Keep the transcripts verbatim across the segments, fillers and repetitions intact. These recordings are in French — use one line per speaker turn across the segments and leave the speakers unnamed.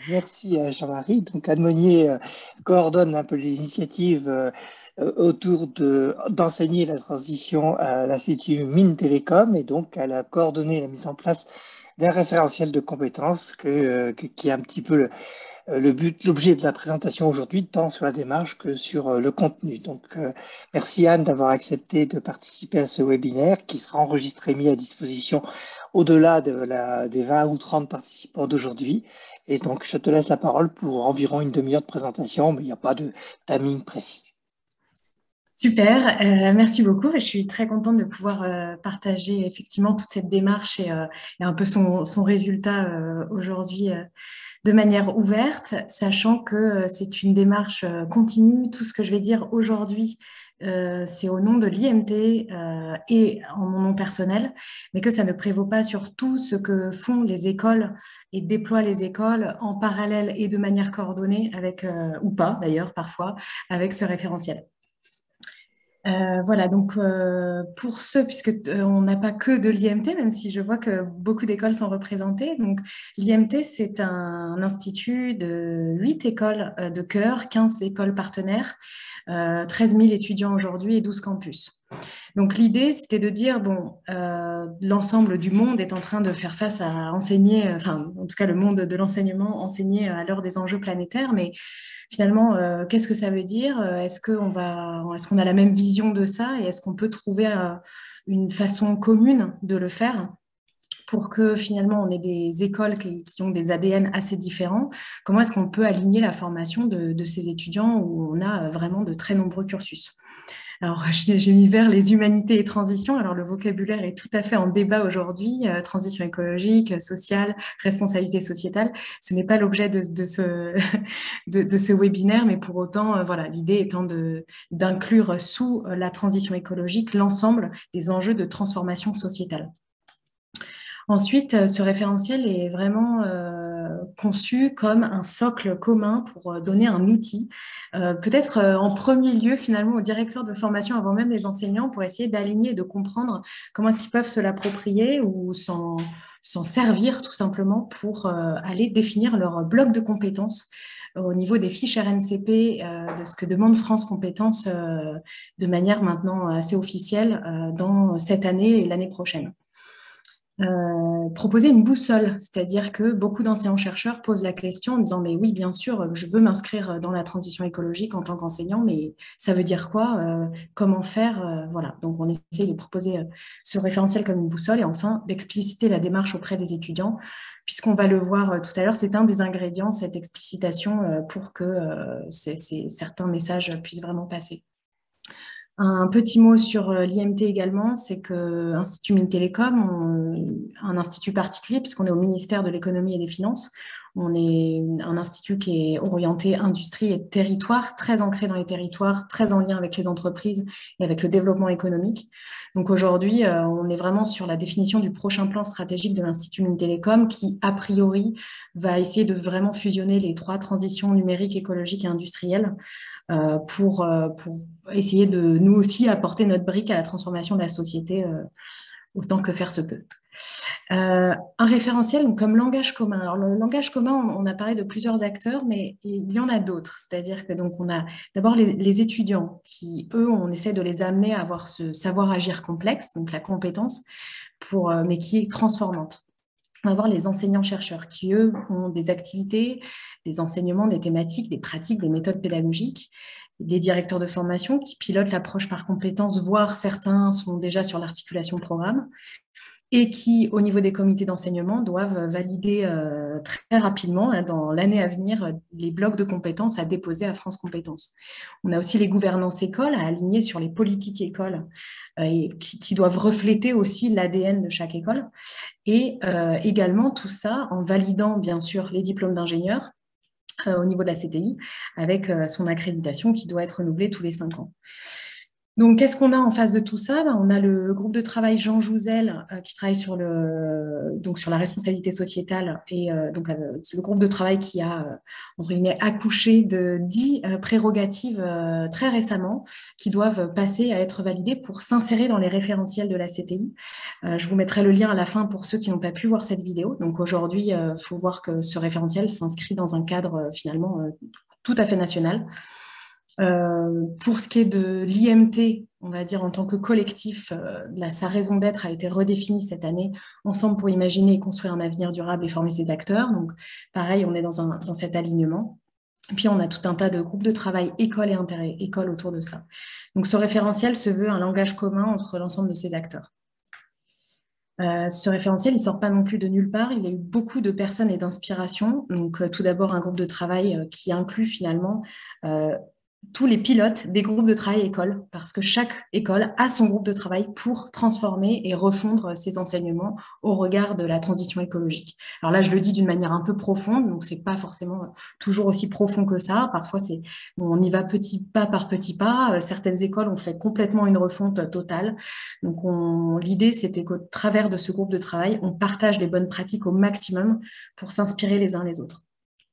Merci à Jean-Marie. Donc, Anne Monnier euh, coordonne un peu les initiatives euh, euh, autour de, d'enseigner la transition à l'Institut Mines Télécom et donc elle a coordonné la mise en place d'un référentiel de compétences que, euh, que- qui est un petit peu le, euh, le but, l'objet de la présentation aujourd'hui, tant sur la démarche que sur euh, le contenu. Donc, euh, merci Anne d'avoir accepté de participer à ce webinaire qui sera enregistré et mis à disposition au-delà de la, des vingt ou trente participants d'aujourd'hui. Et donc, je te laisse la parole pour environ une demi-heure de présentation, mais il n'y a pas de timing précis.
Super, euh, merci beaucoup. Je suis très contente de pouvoir euh, partager effectivement toute cette démarche et, euh, et un peu son, son résultat euh, aujourd'hui euh, de manière ouverte, sachant que euh, c'est une démarche euh, continue. Tout ce que je vais dire aujourd'hui, euh, c'est au nom de l'I M T euh, et en mon nom personnel, mais que ça ne prévaut pas sur tout ce que font les écoles et déploient les écoles en parallèle et de manière coordonnée avec, euh, ou pas d'ailleurs parfois, avec ce référentiel. Euh, voilà, donc euh, pour ceux, puisque euh, on n'a pas que de l'I M T, même si je vois que beaucoup d'écoles sont représentées. Donc l'I M T, c'est un, institut de huit écoles euh, de cœur, quinze écoles partenaires, euh, treize mille étudiants aujourd'hui et douze campus. Donc l'idée, c'était de dire, bon, euh, l'ensemble du monde est en train de faire face à enseigner, euh, enfin, en tout cas le monde de l'enseignement, enseigner à l'heure des enjeux planétaires, mais finalement, euh, qu'est-ce que ça veut dire? Est-ce qu'on va, est-ce qu'on a la même vision de ça et est-ce qu'on peut trouver euh, une façon commune de le faire pour que finalement on ait des écoles qui, qui ont des A D N assez différents? Comment est-ce qu'on peut aligner la formation de, de ces étudiants où on a vraiment de très nombreux cursus? Alors, j'ai mis vers les humanités et transition. Alors, le vocabulaire est tout à fait en débat aujourd'hui. Euh, transition écologique, sociale, responsabilité sociétale. Ce n'est pas l'objet de, de, ce, de, de, ce webinaire, mais pour autant, euh, voilà, l'idée étant de, d'inclure sous la transition écologique l'ensemble des enjeux de transformation sociétale. Ensuite, euh, ce référentiel est vraiment euh, conçu comme un socle commun pour euh, donner un outil, euh, peut-être euh, en premier lieu finalement aux directeurs de formation avant même les enseignants pour essayer d'aligner et de comprendre comment est-ce qu'ils peuvent se l'approprier ou s'en, s'en servir tout simplement pour euh, aller définir leur bloc de compétences au niveau des fiches R N C P, euh, de ce que demande France Compétences euh, de manière maintenant assez officielle euh, dans cette année et l'année prochaine. Euh, proposer une boussole, c'est-à-dire que beaucoup d'enseignants-chercheurs posent la question en disant mais oui, bien sûr, je veux m'inscrire dans la transition écologique en tant qu'enseignant, mais ça veut dire quoi? Euh, comment faire? Euh, voilà, donc on essaie de proposer euh, ce référentiel comme une boussole et enfin d'expliciter la démarche auprès des étudiants, puisqu'on va le voir euh, tout à l'heure, c'est un des ingrédients, cette explicitation, euh, pour que euh, ces, ces, certains messages puissent vraiment passer. Un petit mot sur euh, l'I M T également, c'est que Institut Mines Télécom, on- un institut particulier puisqu'on est au ministère de l'économie et des finances. On est un institut qui est orienté industrie et territoire, très ancré dans les territoires, très en lien avec les entreprises et avec le développement économique. Donc aujourd'hui, euh, on est vraiment sur la définition du prochain plan stratégique de l'Institut Mines Télécom qui, a priori, va essayer de vraiment fusionner les trois transitions numériques, écologiques et industrielles euh, pour, euh, pour essayer de nous aussi apporter notre brique à la transformation de la société euh, autant que faire se peut. Euh, un référentiel donc, comme langage commun. Alors, le langage commun, on, on a parlé de plusieurs acteurs, mais il y en a d'autres. C'est-à-dire que donc on a d'abord les, les étudiants qui, eux, on essaie de les amener à avoir ce savoir-agir complexe, donc la compétence, pour, euh, mais qui est transformante. On va voir les enseignants-chercheurs qui, eux, ont des activités, des enseignements, des thématiques, des pratiques, des méthodes pédagogiques. Les directeurs de formation qui pilotent l'approche par compétences, voire certains sont déjà sur l'articulation programme et qui, au niveau des comités d'enseignement, doivent valider euh, très rapidement, hein, dans l'année à venir, les blocs de compétences à déposer à France Compétences. On a aussi les gouvernances écoles à aligner sur les politiques écoles euh, et qui, qui doivent refléter aussi l'A D N de chaque école. Et euh, également tout ça en validant bien sûr les diplômes d'ingénieur euh, au niveau de la C T I avec euh, son accréditation qui doit être renouvelée tous les cinq ans. Donc, qu'est-ce qu'on a en face de tout ça? Ben, on a le groupe de travail Jean Jouzel euh, qui travaille sur, le, donc sur la responsabilité sociétale et euh, donc euh, le groupe de travail qui a euh, entre guillemets, accouché de dix euh, prérogatives euh, très récemment qui doivent passer à être validées pour s'insérer dans les référentiels de la C T I. Euh, je vous mettrai le lien à la fin pour ceux qui n'ont pas pu voir cette vidéo. Donc aujourd'hui, il euh, faut voir que ce référentiel s'inscrit dans un cadre euh, finalement euh, tout à fait national. Euh, pour ce qui est de l'I M T, on va dire en tant que collectif, euh, là, sa raison d'être a été redéfinie cette année, ensemble pour imaginer et construire un avenir durable et former ses acteurs. Donc, pareil, on est dans, un, dans cet alignement. Et puis, on a tout un tas de groupes de travail école et inter-école autour de ça. Donc, ce référentiel se veut un langage commun entre l'ensemble de ces acteurs. Euh, ce référentiel, il ne sort pas non plus de nulle part. Il y a eu beaucoup de personnes et d'inspiration. Donc, euh, tout d'abord, un groupe de travail euh, qui inclut finalement euh, tous les pilotes des groupes de travail école, parce que chaque école a son groupe de travail pour transformer et refondre ses enseignements au regard de la transition écologique. Alors là, je le dis d'une manière un peu profonde, donc c'est pas forcément toujours aussi profond que ça. Parfois, c'est bon, on y va petit pas par petit pas. Certaines écoles ont fait complètement une refonte totale. Donc, l'idée, c'était qu'au travers de ce groupe de travail, on partage les bonnes pratiques au maximum pour s'inspirer les uns les autres.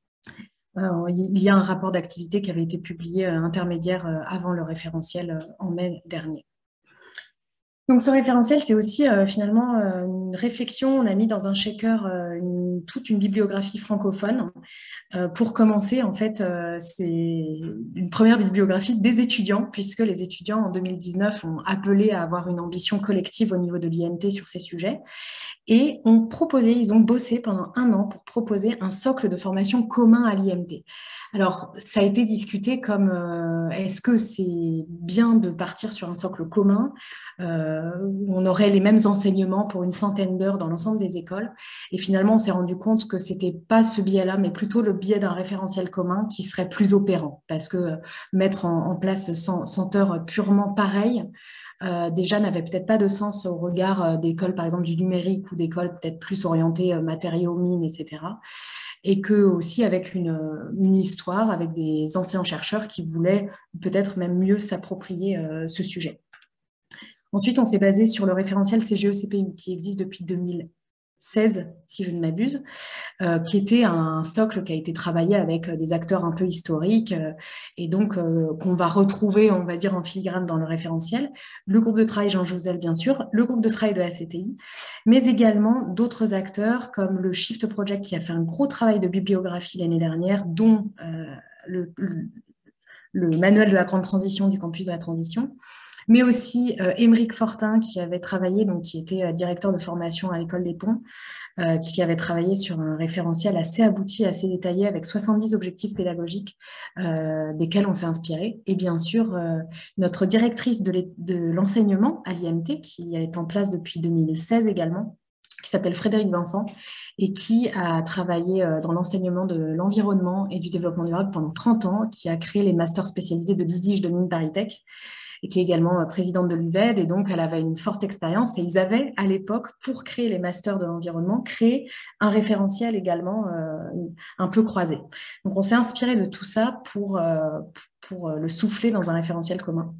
Euh, il y a un rapport d'activité qui avait été publié euh, intermédiaire euh, avant le référentiel euh, en mai dernier. Donc, ce référentiel, c'est aussi euh, finalement euh, une réflexion. On a mis dans un shaker euh, une, toute une bibliographie francophone. Euh, pour commencer, en fait, euh, c'est une première bibliographie des étudiants, puisque les étudiants en deux mille dix-neuf ont appelé à avoir une ambition collective au niveau de l'I M T sur ces sujets. Et ont proposé, ils ont bossé pendant un an pour proposer un socle de formation commun à l'I M T. Alors, ça a été discuté comme euh, est-ce que c'est bien de partir sur un socle commun euh, où on aurait les mêmes enseignements pour une centaine d'heures dans l'ensemble des écoles. Et finalement, on s'est rendu compte que ce n'était pas ce biais-là, mais plutôt le biais d'un référentiel commun qui serait plus opérant. Parce que mettre en, en place cent, cent heures purement pareilles, Euh, déjà n'avait peut-être pas de sens au regard euh, d'écoles, par exemple, du numérique ou d'écoles peut-être plus orientées euh, matériaux, mines, et cetera. Et que aussi avec une, une histoire, avec des anciens chercheurs qui voulaient peut-être même mieux s'approprier euh, ce sujet. Ensuite, on s'est basé sur le référentiel C G E C P U qui existe depuis deux mille seize, si je ne m'abuse, euh, qui était un socle qui a été travaillé avec des acteurs un peu historiques euh, et donc euh, qu'on va retrouver, on va dire, en filigrane dans le référentiel. Le groupe de travail Jean Jouzel, bien sûr, le groupe de travail de la C T I, mais également d'autres acteurs comme le Shift Project qui a fait un gros travail de bibliographie l'année dernière, dont euh, le, le, le manuel de la grande transition du campus de la transition, mais aussi euh, Émeric Fortin qui avait travaillé, donc qui était euh, directeur de formation à l'École des Ponts, euh, qui avait travaillé sur un référentiel assez abouti, assez détaillé, avec soixante-dix objectifs pédagogiques euh, desquels on s'est inspiré. Et bien sûr, euh, notre directrice de l'enseignement à l'I M T, qui est en place depuis deux mille seize également, qui s'appelle Frédéric Vincent, et qui a travaillé dans l'enseignement de l'environnement et du développement durable pendant trente ans, qui a créé les masters spécialisés de l'I S I G de Mines ParisTech, et qui est également présidente de l'U V E D, et donc elle avait une forte expérience, et ils avaient à l'époque, pour créer les masters de l'environnement, créé un référentiel également euh, un peu croisé. Donc on s'est inspiré de tout ça pour, euh, pour le souffler dans un référentiel commun.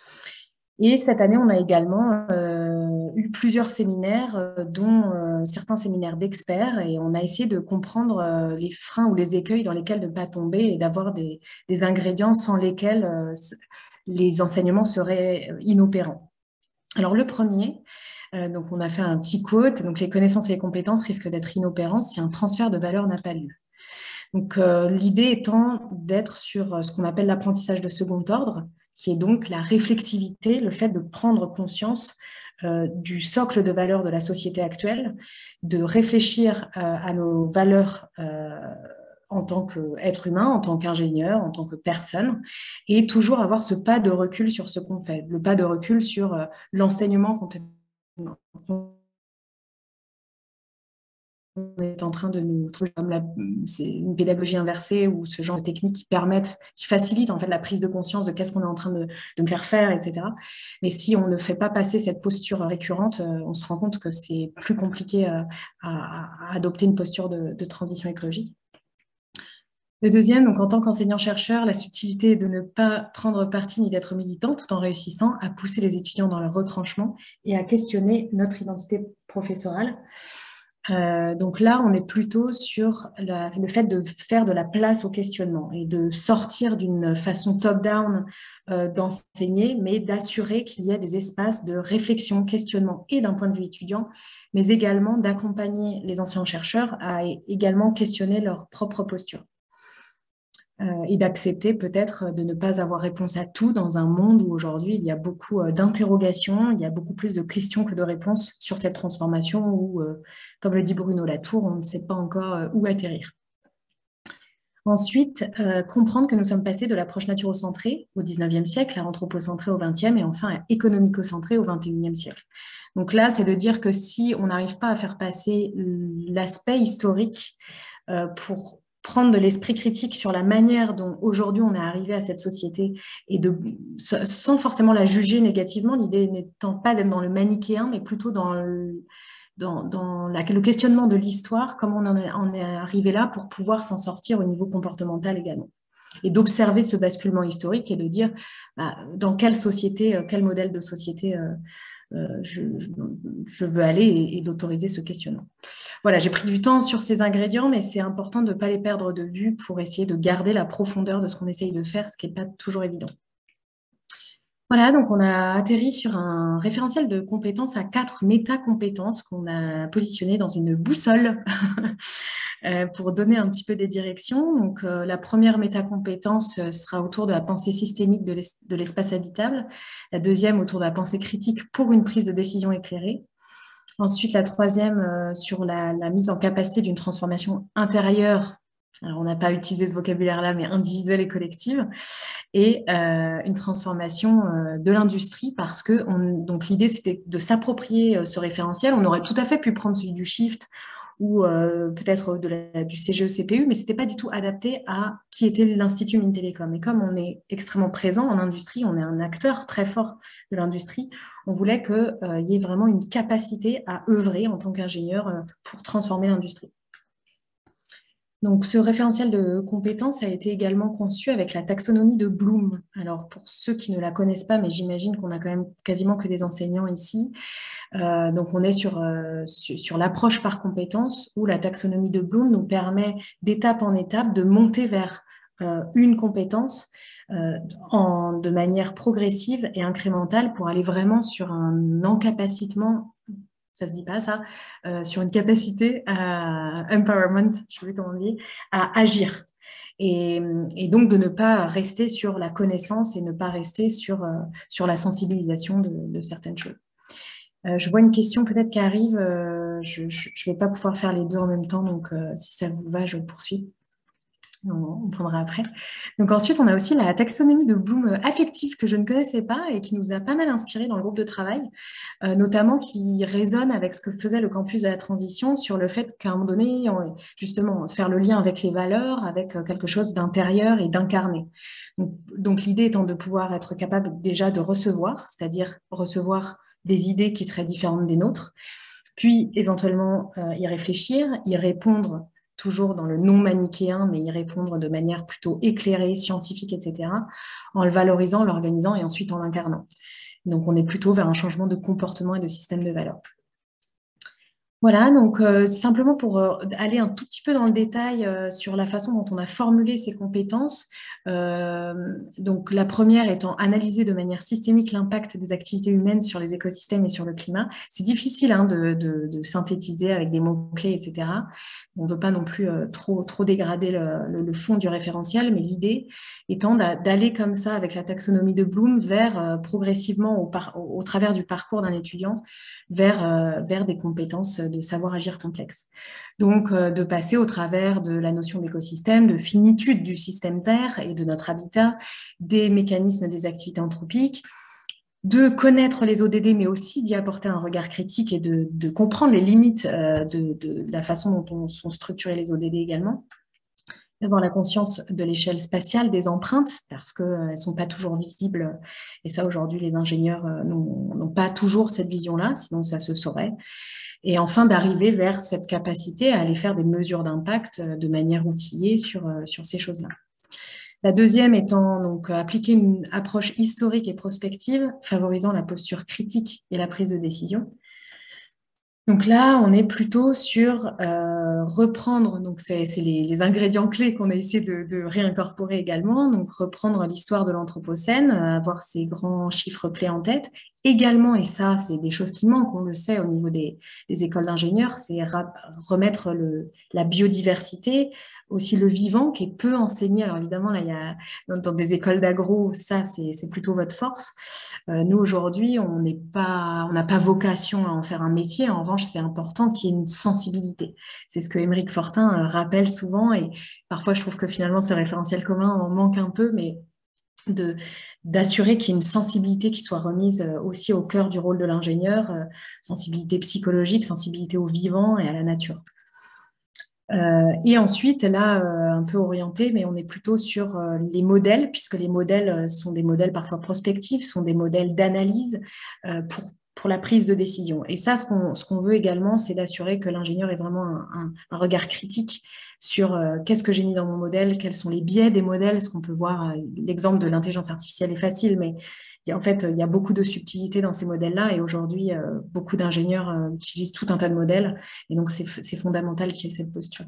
Et cette année, on a également euh, eu plusieurs séminaires, euh, dont euh, certains séminaires d'experts, et on a essayé de comprendre euh, les freins ou les écueils dans lesquels ne pas tomber et d'avoir des, des ingrédients sans lesquels euh, les enseignements seraient inopérants. Alors le premier, euh, donc on a fait un petit quote, donc les connaissances et les compétences risquent d'être inopérants si un transfert de valeur n'a pas lieu. Donc euh, l'idée étant d'être sur ce qu'on appelle l'apprentissage de second ordre, qui est donc la réflexivité, le fait de prendre conscience euh, du socle de valeurs de la société actuelle, de réfléchir euh, à nos valeurs euh, en tant qu'être humain, en tant qu'ingénieur, en tant que personne, et toujours avoir ce pas de recul sur ce qu'on fait, le pas de recul sur euh, l'enseignement qu'on on est en train de nous trouver comme la, c'est une pédagogie inversée ou ce genre de techniques qui permettent, qui facilitent en fait la prise de conscience de qu'est-ce qu'on est en train de, de me faire faire, et cetera. Mais si on ne fait pas passer cette posture récurrente, on se rend compte que c'est plus compliqué à, à, à adopter une posture de, de transition écologique. Le deuxième, donc en tant qu'enseignant-chercheur, la subtilité est de ne pas prendre parti ni d'être militant, tout en réussissant à pousser les étudiants dans leur retranchement et à questionner notre identité professorale. Euh, donc là, on est plutôt sur la, le fait de faire de la place au questionnement et de sortir d'une façon top-down euh, d'enseigner, mais d'assurer qu'il y ait des espaces de réflexion, questionnement et d'un point de vue étudiant, mais également d'accompagner les enseignants-chercheurs à également questionner leur propre posture. Euh, et d'accepter peut-être de ne pas avoir réponse à tout dans un monde où aujourd'hui il y a beaucoup euh, d'interrogations, il y a beaucoup plus de questions que de réponses sur cette transformation où, euh, comme le dit Bruno Latour, on ne sait pas encore euh, où atterrir. Ensuite, euh, comprendre que nous sommes passés de l'approche naturo-centrée au dix-neuvième siècle à anthropocentrée au vingtième et enfin à économico-centrée au vingt et unième siècle. Donc là, c'est de dire que si on n'arrive pas à faire passer l'aspect historique euh, pour prendre de l'esprit critique sur la manière dont aujourd'hui on est arrivé à cette société et de, sans forcément la juger négativement, l'idée n'étant pas d'être dans le manichéen, mais plutôt dans le, dans, dans la, le questionnement de l'histoire, comment on en est, on est arrivé là pour pouvoir s'en sortir au niveau comportemental également. Et d'observer ce basculement historique et de dire bah, dans quelle société, quel modèle de société euh, euh, je, je, je veux aller et, et d'autoriser ce questionnement. Voilà, j'ai pris du temps sur ces ingrédients, mais c'est important de ne pas les perdre de vue pour essayer de garder la profondeur de ce qu'on essaye de faire, ce qui n'est pas toujours évident. Voilà, donc on a atterri sur un référentiel de compétences à quatre méta-compétences qu'on a positionnées dans une boussole pour donner un petit peu des directions. Donc euh, la première méta-compétence sera autour de la pensée systémique de l'espace habitable, la deuxième autour de la pensée critique pour une prise de décision éclairée. Ensuite, la troisième euh, sur la, la mise en capacité d'une transformation intérieure. Alors, on n'a pas utilisé ce vocabulaire-là, mais individuelle et collective. Et euh, une transformation euh, de l'industrie parce que on, donc l'idée, c'était de s'approprier euh, ce référentiel. On aurait tout à fait pu prendre celui du Shift ou euh, peut-être de la, du C G E C P U, mais ce n'était pas du tout adapté à qui était l'Institut Mintelecom. Et comme on est extrêmement présent en industrie, on est un acteur très fort de l'industrie, on voulait qu'il euh, y ait vraiment une capacité à œuvrer en tant qu'ingénieur euh, pour transformer l'industrie. Donc, ce référentiel de compétences a été également conçu avec la taxonomie de Bloom. Alors, pour ceux qui ne la connaissent pas, mais j'imagine qu'on a quand même quasiment que des enseignants ici, euh, donc on est sur, euh, sur, sur l'approche par compétences où la taxonomie de Bloom nous permet d'étape en étape de monter vers euh, une compétence euh, en, de manière progressive et incrémentale pour aller vraiment sur un encapacitement, ça se dit pas ça, euh, sur une capacité à empowerment, je sais plus comment on dit, à agir. Et, et, donc de ne pas rester sur la connaissance et ne pas rester sur, euh, sur la sensibilisation de, de certaines choses. Euh, je vois une question peut-être qui arrive, euh, je ne vais pas pouvoir faire les deux en même temps, donc euh, si ça vous va, je poursuis. On, on prendra après. Donc ensuite, on a aussi la taxonomie de Bloom affective que je ne connaissais pas et qui nous a pas mal inspiré dans le groupe de travail, euh, notamment qui résonne avec ce que faisait le campus de la transition sur le fait qu'à un moment donné, on, justement, faire le lien avec les valeurs, avec quelque chose d'intérieur et d'incarné. Donc, donc l'idée étant de pouvoir être capable déjà de recevoir, c'est-à-dire recevoir des idées qui seraient différentes des nôtres, puis éventuellement euh, y réfléchir, y répondre toujours dans le non manichéen, mais y répondre de manière plutôt éclairée, scientifique, et cetera, en le valorisant, l'organisant et ensuite en l'incarnant. Donc, on est plutôt vers un changement de comportement et de système de valeurs. Voilà, donc euh, simplement pour euh, aller un tout petit peu dans le détail euh, sur la façon dont on a formulé ces compétences. Euh, donc la première étant analyser de manière systémique l'impact des activités humaines sur les écosystèmes et sur le climat. C'est difficile hein, de, de, de synthétiser avec des mots-clés, et cetera. On ne veut pas non plus euh, trop, trop dégrader le, le, le fond du référentiel, mais l'idée étant d'aller comme ça avec la taxonomie de Bloom vers euh, progressivement au, par, au, au travers du parcours d'un étudiant vers, euh, vers des compétences de savoir agir complexe. Donc, euh, de passer au travers de la notion d'écosystème, de finitude du système Terre et de notre habitat, des mécanismes des activités anthropiques, de connaître les O D D, mais aussi d'y apporter un regard critique et de, de comprendre les limites euh, de, de, de la façon dont on, sont structurés les O D D également. D'avoir la conscience de l'échelle spatiale des empreintes, parce qu'elles ne sont pas toujours visibles. Et ça, aujourd'hui, les ingénieurs n'ont pas toujours cette vision-là, sinon ça se saurait. et enfin d'arriver vers cette capacité à aller faire des mesures d'impact de manière outillée sur, sur ces choses-là. La deuxième étant donc appliquer une approche historique et prospective, favorisant la posture critique et la prise de décision. Donc là, on est plutôt sur euh, reprendre, donc c'est les, les ingrédients clés qu'on a essayé de, de réincorporer également, donc reprendre l'histoire de l'Anthropocène, avoir ces grands chiffres clés en tête. Également, et ça, c'est des choses qui manquent, on le sait au niveau des, des écoles d'ingénieurs, c'est remettre le, la biodiversité, aussi le vivant qui est peu enseigné. Alors évidemment, là, il y a, dans, dans des écoles d'agro, ça, c'est plutôt votre force. Euh, nous, aujourd'hui, on n'est pas, on n'a pas vocation à en faire un métier. En revanche, c'est important qu'il y ait une sensibilité. C'est ce que Émeric Fortin euh, rappelle souvent, et parfois, je trouve que finalement, ce référentiel commun en manque un peu, mais de d'assurer qu'il y ait une sensibilité qui soit remise aussi au cœur du rôle de l'ingénieur, euh, sensibilité psychologique, sensibilité au vivant et à la nature. Euh, et ensuite, là, euh, un peu orienté, mais on est plutôt sur euh, les modèles, puisque les modèles sont des modèles parfois prospectifs, sont des modèles d'analyse euh, pour, pour la prise de décision. Et ça, ce qu'on ce qu'on veut également, c'est d'assurer que l'ingénieur ait vraiment un, un, un regard critique sur euh, qu'est-ce que j'ai mis dans mon modèle, quels sont les biais des modèles. Ce qu'on peut voir, euh, l'exemple de l'intelligence artificielle est facile, mais il y a, en fait, il y a beaucoup de subtilités dans ces modèles-là, et aujourd'hui, euh, beaucoup d'ingénieurs euh, utilisent tout un tas de modèles, et donc c'est fondamental qu'il y ait cette posture.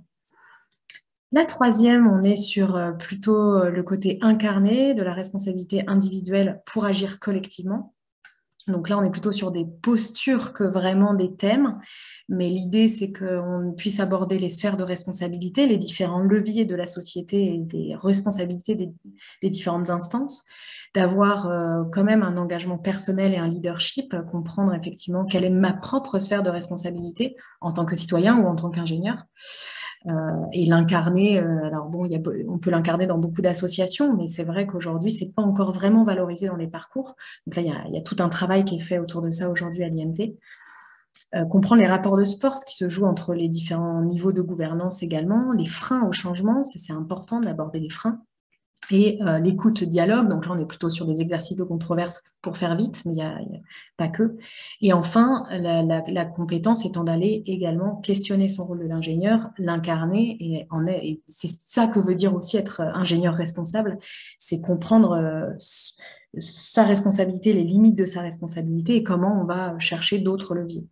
La troisième, on est sur euh, plutôt euh, le côté incarné de la responsabilité individuelle pour agir collectivement. Donc là, on est plutôt sur des postures que vraiment des thèmes, mais l'idée, c'est qu'on puisse aborder les sphères de responsabilité, les différents leviers de la société et des responsabilités des, des différentes instances, d'avoir euh, quand même un engagement personnel et un leadership, euh, comprendre effectivement quelle est ma propre sphère de responsabilité en tant que citoyen ou en tant qu'ingénieur. Euh, et l'incarner, euh, alors bon, il y a, on peut l'incarner dans beaucoup d'associations, mais c'est vrai qu'aujourd'hui, c'est pas encore vraiment valorisé dans les parcours. Donc là, il y a, il y a tout un travail qui est fait autour de ça aujourd'hui à l'I M T. Euh, comprendre les rapports de force qui se jouent entre les différents niveaux de gouvernance également, les freins au changement, c'est important d'aborder les freins. Et euh, l'écoute dialogue, donc là on est plutôt sur des exercices de controverse pour faire vite, mais il n'y a, a pas que. Et enfin, la, la, la compétence étant d'aller également questionner son rôle de l'ingénieur, l'incarner, et, et c'est ça que veut dire aussi être ingénieur responsable, c'est comprendre euh, sa responsabilité, les limites de sa responsabilité et comment on va chercher d'autres leviers.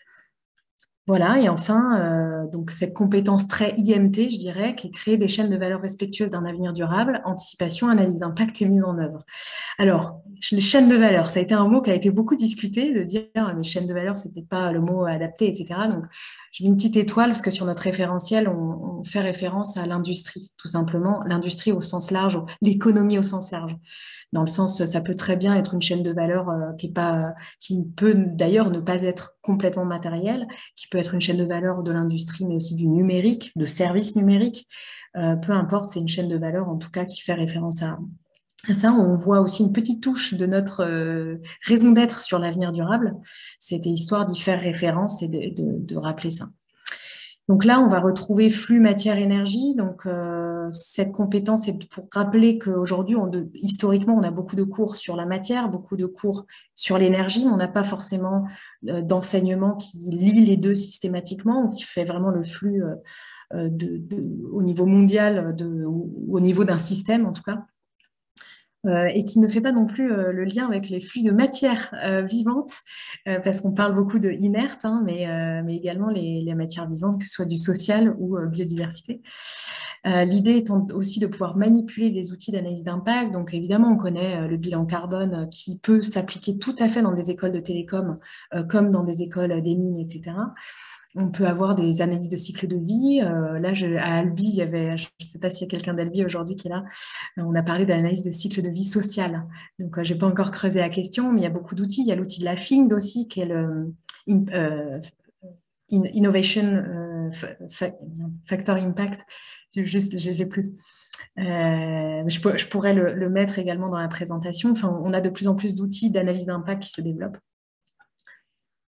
Voilà, et enfin, euh, donc cette compétence très I M T, je dirais, qui est créer des chaînes de valeur respectueuses d'un avenir durable, anticipation, analyse d'impact et mise en œuvre. Alors, les chaînes de valeur, ça a été un mot qui a été beaucoup discuté, de dire, mais chaîne de valeur, c'est peut-être pas le mot adapté, et cetera. Donc, j'ai mis une petite étoile parce que sur notre référentiel, on, on fait référence à l'industrie, tout simplement, l'industrie au sens large, l'économie au sens large. Dans le sens, ça peut très bien être une chaîne de valeur euh, qui, est pas, qui peut d'ailleurs ne pas être complètement matérielle, qui peut être une chaîne de valeur de l'industrie, mais aussi du numérique, de services numériques. Euh, peu importe, c'est une chaîne de valeur, en tout cas, qui fait référence à, à ça. On voit aussi une petite touche de notre euh, raison d'être sur l'avenir durable. C'était histoire d'y faire référence et de, de, de rappeler ça. Donc là, on va retrouver flux matière-énergie. Donc, euh, cette compétence est pour rappeler qu'aujourd'hui, historiquement, on a beaucoup de cours sur la matière, beaucoup de cours sur l'énergie, mais on n'a pas forcément euh, d'enseignement qui lie les deux systématiquement ou qui fait vraiment le flux euh, de, de, au niveau mondial, de, au niveau d'un système en tout cas. Euh, et qui ne fait pas non plus euh, le lien avec les flux de matière euh, vivante, euh, parce qu'on parle beaucoup de inerte, hein, mais, euh, mais également les, les matières vivantes, que ce soit du social ou euh, biodiversité. Euh, L'idée étant aussi de pouvoir manipuler des outils d'analyse d'impact. Donc évidemment, on connaît euh, le bilan carbone euh, qui peut s'appliquer tout à fait dans des écoles de télécom, euh, comme dans des écoles des mines, et cetera. On peut avoir des analyses de cycle de vie. Euh, là, je, à Albi, il y avait, je ne sais pas s'il y a quelqu'un d'Albi aujourd'hui qui est là, on a parlé d'analyse de cycle de vie sociale. Donc, euh, je n'ai pas encore creusé la question, mais il y a beaucoup d'outils. Il y a l'outil de la F I N G aussi, qui est le in, euh, in, Innovation euh, fa, Factor Impact. Juste, je ne l'ai plus. Euh, je, je pourrais le, le mettre également dans la présentation. Enfin, on a de plus en plus d'outils d'analyse d'impact qui se développent.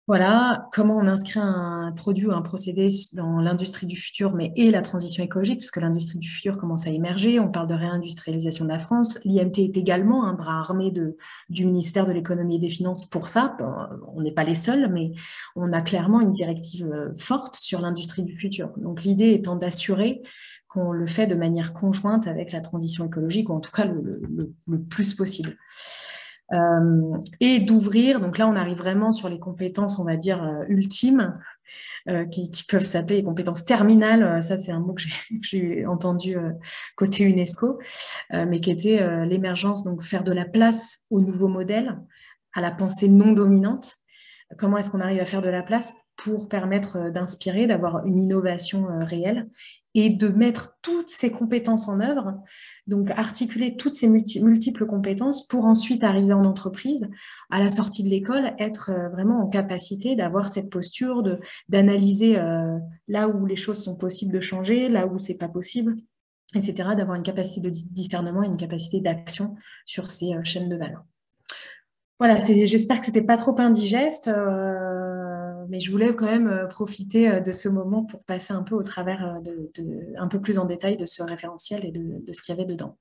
Voilà, comment on inscrit un produit ou un procédé dans l'industrie du futur, mais et la transition écologique, puisque l'industrie du futur commence à émerger. On parle de réindustrialisation de la France. L'I M T est également un bras armé de, du ministère de l'économie et des finances pour ça. Bon, on n'est pas les seuls, mais on a clairement une directive forte sur l'industrie du futur. Donc l'idée étant d'assurer qu'on le fait de manière conjointe avec la transition écologique, ou en tout cas le, le, le plus possible. Euh, et d'ouvrir, donc là on arrive vraiment sur les compétences, on va dire, euh, ultimes, euh, qui, qui peuvent s'appeler les compétences terminales, euh, ça c'est un mot que j'ai entendu euh, côté UNESCO, euh, mais qui était euh, l'émergence, donc faire de la place au nouveau modèle, à la pensée non dominante. Comment est-ce qu'on arrive à faire de la place pour permettre euh, d'inspirer, d'avoir une innovation euh, réelle et de mettre toutes ces compétences en œuvre, donc articuler toutes ces multi multiples compétences pour ensuite arriver en entreprise, à la sortie de l'école, être euh, vraiment en capacité d'avoir cette posture, d'analyser euh, là où les choses sont possibles de changer, là où c'est pas possible, et cetera, d'avoir une capacité de discernement et une capacité d'action sur ces euh, chaînes de valeur. Voilà, j'espère que c'était pas trop indigeste, euh, mais je voulais quand même euh, profiter euh, de ce moment pour passer un peu au travers, euh, de, de, un peu plus en détail de ce référentiel et de, de ce qu'il y avait dedans.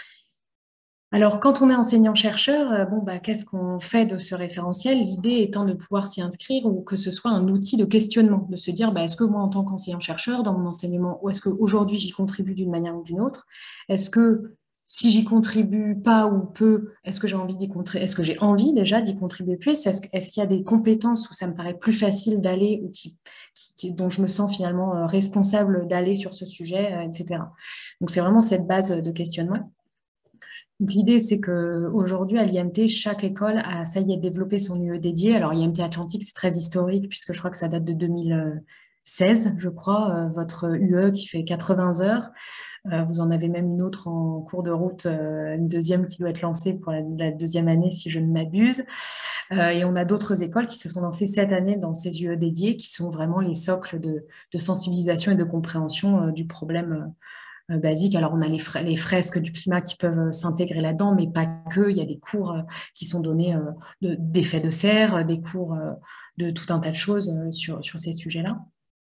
Alors, quand on est enseignant-chercheur, euh, bon, bah, qu'est-ce qu'on fait de ce référentiel? L'idée étant de pouvoir s'y inscrire ou que ce soit un outil de questionnement, de se dire, bah, est-ce que moi, en tant qu'enseignant-chercheur, dans mon enseignement, ou est-ce qu'aujourd'hui, j'y contribue d'une manière ou d'une autre? Est-ce que si j'y contribue pas ou peu, est-ce que j'ai envie d'y contribuer? Est-ce que j'ai envie déjà d'y contribuer plus? Est-ce est qu'il y a des compétences où ça me paraît plus facile d'aller ou qui, qui, dont je me sens finalement euh, responsable d'aller sur ce sujet, euh, et cetera. Donc, c'est vraiment cette base de questionnement. L'idée, c'est qu'aujourd'hui, à l'I M T, chaque école a, ça y est, développé son U E dédié. Alors, I M T Atlantique, c'est très historique, puisque je crois que ça date de deux mille seize, je crois, euh, votre U E qui fait quatre-vingts heures. Euh, vous en avez même une autre en cours de route, euh, une deuxième qui doit être lancée pour la, la deuxième année, si je ne m'abuse. Euh, et on a d'autres écoles qui se sont lancées cette année dans ces U E dédiés, qui sont vraiment les socles de, de sensibilisation et de compréhension euh, du problème euh, basique. Alors, on a les, les fresques du climat qui peuvent s'intégrer là-dedans, mais pas que. Il y a des cours euh, qui sont donnés euh, d'effets de serre, des cours euh, de tout un tas de choses euh, sur, sur ces sujets-là.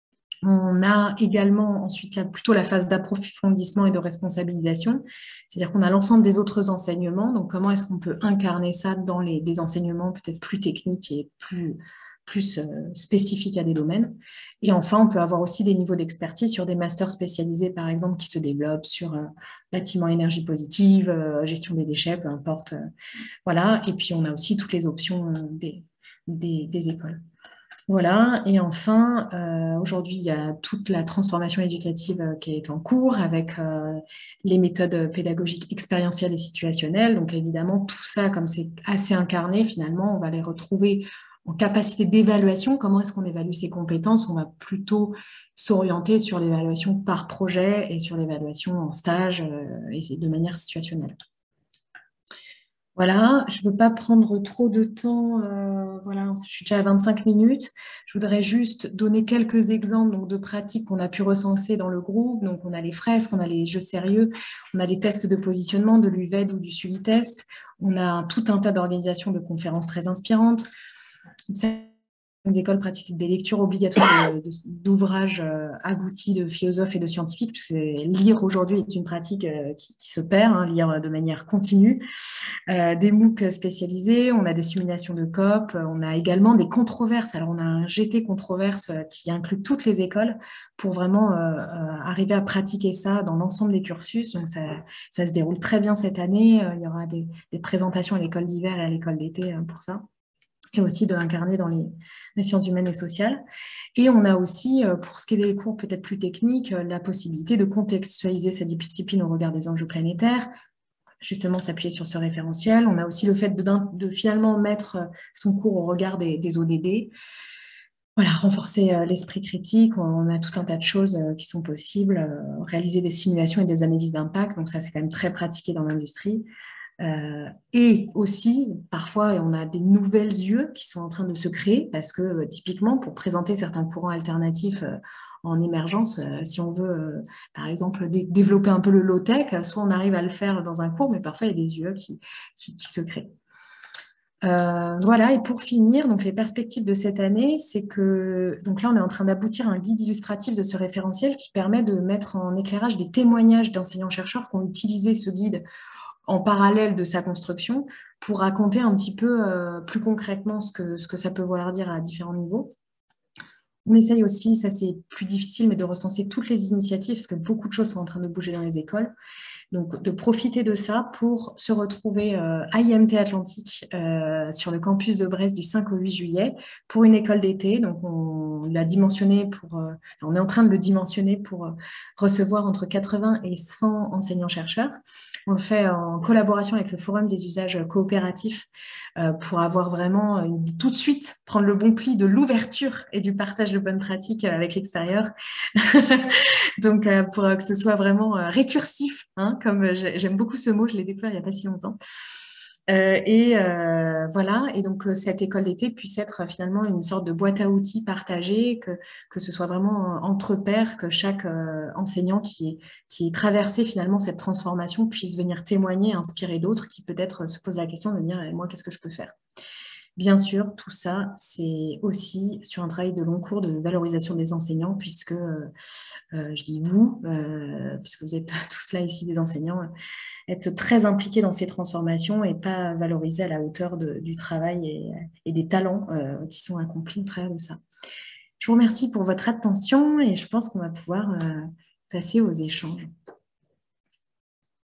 On a également ensuite là, plutôt la phase d'approfondissement et de responsabilisation, c'est-à-dire qu'on a l'ensemble des autres enseignements, donc comment est-ce qu'on peut incarner ça dans les, des enseignements peut-être plus techniques et plus, plus euh, spécifiques à des domaines. Et enfin, on peut avoir aussi des niveaux d'expertise sur des masters spécialisés, par exemple, qui se développent sur euh, bâtiment énergie positive, euh, gestion des déchets, peu importe. Euh, voilà. Et puis, on a aussi toutes les options euh, des, des, des écoles. Voilà, et enfin, euh, aujourd'hui, il y a toute la transformation éducative euh, qui est en cours avec euh, les méthodes pédagogiques expérientielles et situationnelles. Donc évidemment, tout ça, comme c'est assez incarné, finalement, on va les retrouver en capacité d'évaluation. Comment est-ce qu'on évalue ces compétences? On va plutôt s'orienter sur l'évaluation par projet et sur l'évaluation en stage euh, et de manière situationnelle. Voilà, je ne veux pas prendre trop de temps, euh, voilà, je suis déjà à vingt-cinq minutes. Je voudrais juste donner quelques exemples donc, de pratiques qu'on a pu recenser dans le groupe. Donc, on a les fresques, on a les jeux sérieux, on a les tests de positionnement, de l'U V E D ou du Suvitest. On a tout un tas d'organisations de conférences très inspirantes. Des écoles pratiquent des lectures obligatoires d'ouvrages euh, aboutis de philosophes et de scientifiques, parce que lire aujourd'hui est une pratique euh, qui, qui se perd, hein, lire de manière continue. Euh, des MOOC spécialisés, on a des simulations de C O P, on a également des controverses. Alors, on a un G T controverse qui inclut toutes les écoles pour vraiment euh, euh, arriver à pratiquer ça dans l'ensemble des cursus. Donc, ça, ça se déroule très bien cette année. Il y aura des, des présentations à l'école d'hiver et à l'école d'été pour ça, et aussi de l'incarner dans les, les sciences humaines et sociales. Et on a aussi, pour ce qui est des cours peut-être plus techniques, la possibilité de contextualiser sa discipline au regard des enjeux planétaires, justement s'appuyer sur ce référentiel. On a aussi le fait de, de finalement mettre son cours au regard des, des O D D. Voilà, renforcer l'esprit critique, on a tout un tas de choses qui sont possibles, réaliser des simulations et des analyses d'impact, donc ça c'est quand même très pratiqué dans l'industrie. Euh, et aussi, parfois, on a des nouvelles U E qui sont en train de se créer parce que, euh, typiquement, pour présenter certains courants alternatifs euh, en émergence, euh, si on veut, euh, par exemple, dé développer un peu le low-tech, soit on arrive à le faire dans un cours, mais parfois, il y a des U E qui, qui, qui se créent. Euh, voilà, et pour finir, donc les perspectives de cette année, c'est que donc là, on est en train d'aboutir à un guide illustratif de ce référentiel qui permet de mettre en éclairage des témoignages d'enseignants-chercheurs qui ont utilisé ce guide en parallèle de sa construction pour raconter un petit peu euh, plus concrètement ce que, ce que ça peut vouloir dire à différents niveaux. On essaye aussi, ça c'est plus difficile, mais de recenser toutes les initiatives, parce que beaucoup de choses sont en train de bouger dans les écoles. Donc, de profiter de ça pour se retrouver euh, à I M T Atlantique euh, sur le campus de Brest du cinq au huit juillet pour une école d'été. Donc, on l'a dimensionné pour, euh, on est en train de le dimensionner pour euh, recevoir entre quatre-vingts et cent enseignants-chercheurs. On le fait en collaboration avec le Forum des usages coopératifs euh, pour avoir vraiment une, tout de suite prendre le bon pli de l'ouverture et du partage de bonnes pratiques avec l'extérieur. Donc, euh, pour euh, que ce soit vraiment euh, récursif, hein, comme j'aime beaucoup ce mot, je l'ai découvert il n'y a pas si longtemps. Euh, et euh, voilà, et donc euh, cette école d'été puisse être euh, finalement une sorte de boîte à outils partagée, que, que ce soit vraiment euh, entre pairs, que chaque euh, enseignant qui est, qui est traversé finalement cette transformation puisse venir témoigner, inspirer d'autres qui peut-être se posent la question de dire, moi, qu'est-ce que je peux faire ? Bien sûr, tout ça, c'est aussi sur un travail de long cours de valorisation des enseignants, puisque, euh, je dis vous, euh, puisque vous êtes tous là ici des enseignants, être très impliqués dans ces transformations et pas valorisés à la hauteur de, du travail et, et des talents euh, qui sont accomplis au travers de ça. Je vous remercie pour votre attention et je pense qu'on va pouvoir euh, passer aux échanges.